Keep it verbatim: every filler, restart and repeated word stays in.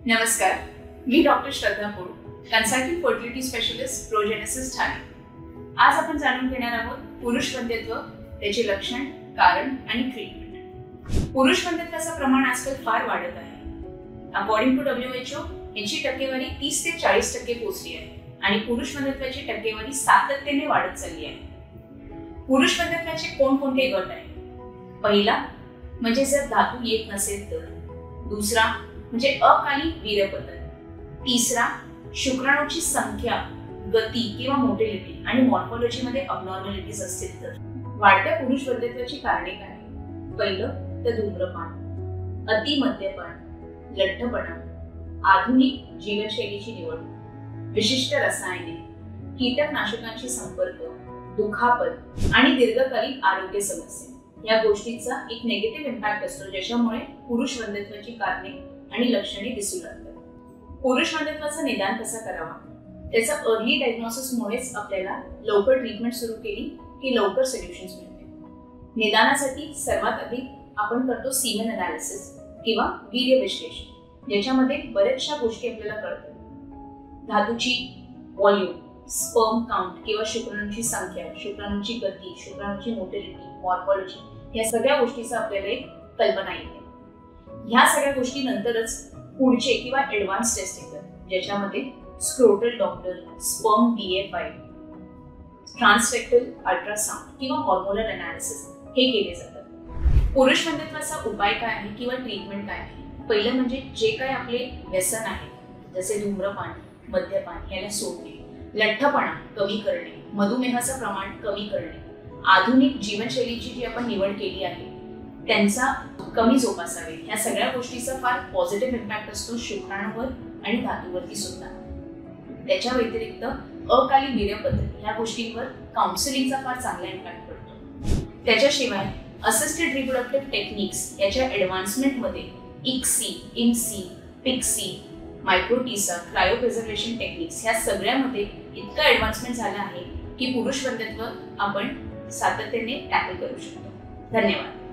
नमस्कार, मी doctor Shraddha Pol, consulting fertility specialist Progenesis Thane. आज आपण जाणून घेणार आहोत पुरुष वंध्यत्व, त्याचे लक्षण, कारण आणि ट्रीटमेंट. पुरुष वंध्यत्वाचं प्रमाण आजकाल फार वाढत आहे. According to W H O यांची टक्केवारी तीस ते चाळीस टक्के पोहोचली आहे आणि पुरुष वंध्यत्वाची टक्केवारी सातत्याने वाढत चालली आहे. पुरुष वंध्यत्वाचे कोणकोणते गट आहेत? पहिला म्हणजे जर धातू येत नसेल तर. दुसरा म्हणजे अकाली वीर्यपतन. तिसरा शुक्राणूची संख्या, गती किंवा मोटिलिटी आणि मॉर्फोलॉजी मध्ये अबनॉर्मॅलिटीज असतील तर. वाढत्या पुरुष वंध्यत्वाची कारणे काय? पहिलं तर धूम्रपान, अति मद्यपान, लठ्ठपणा, आधुनिक जीवनशैलीची निवड, विशिष्ट रसायने, कीटकनाशकांशी संपर्क, दुखापत आणि दीर्घकालीन आरोग्य समस्या या गोष्टींचा एक नेगेटिव्ह इम्पॅक्ट असतो, ज्याच्यामुळे पुरुष वंध्यत्वाची कारणे आणि लक्षणे दिसू लागतात. पुरुष वंध्यत्वाचं निदान कसं करावा? त्याचा अर्ली डायग्नोसिसमुळेच आपल्याला लवकर ट्रीटमेंट सुरू केली की लवकर सोल्युशन्स मिळते. निदानासाठी सर्वात आधी आपण करतो सीमेन अनालिसिस किंवा वीर्य विश्लेषण, ज्याच्यामध्ये बऱ्याचशा गोष्टी आपल्याला कळतात. धातूची व्हॉल्यूम, स्पर्म काउंट किंवा शुक्राणूंची संख्या, शुक्राणूंची गती, शुक्राणूंची मोटिलिटी, मॉर्फोलॉजी या सगळ्या गोष्टीचा आपल्याला एक कल्पना येते. ह्या सगळ्या गोष्टी नंतरच पुढचे किंवा ऍडव्हान्स टेस्ट येतात, ज्याच्यामध्ये scrotal doppler, sperm D F I, transrectal ultrasound किंवा हॉर्मोनल अनालिसिस हे केले जातात. पुरुष वंध्यत्वाचा उपाय काय आहे किंवा ट्रीटमेंट काय आहे? पहिलं म्हणजे जे काय आपले व्यसन आहे, जसे धूम्रपान, मद्यपान याला सोडणे, लठ्ठपणा कमी करणे, मधुमेहाचं प्रमाण कमी करणे, आधुनिक जीवनशैलीची जी आपण निवड केली आहे त्यांचा कमी जोपासावे. या सगळ्या गोष्टीचा फार पॉझिटिव्ह इम्पॅक्ट असतो शुक्राणूवर आणि धातूवरती सुद्धा. त्याच्या व्यतिरिक्त अकाली वीर्यपतन या गोष्टींवर काउन्सिलिंगचा फार चांगला इम्पॅक्ट पडतो. त्याच्याशिवाय असिस्टेड रिप्रोडक्टिव्ह टेक्निक्स याच्या ऍडव्हान्समेंटमध्ये ICSI, IMSI, PICSI, microTESA, cryopreservation techniques ह्या सगळ्यामध्ये इतकं ऍडव्हान्समेंट झालं आहे की पुरुष वंध्यत्व आपण सातत्याने टॅकल करू शकतो. धन्यवाद.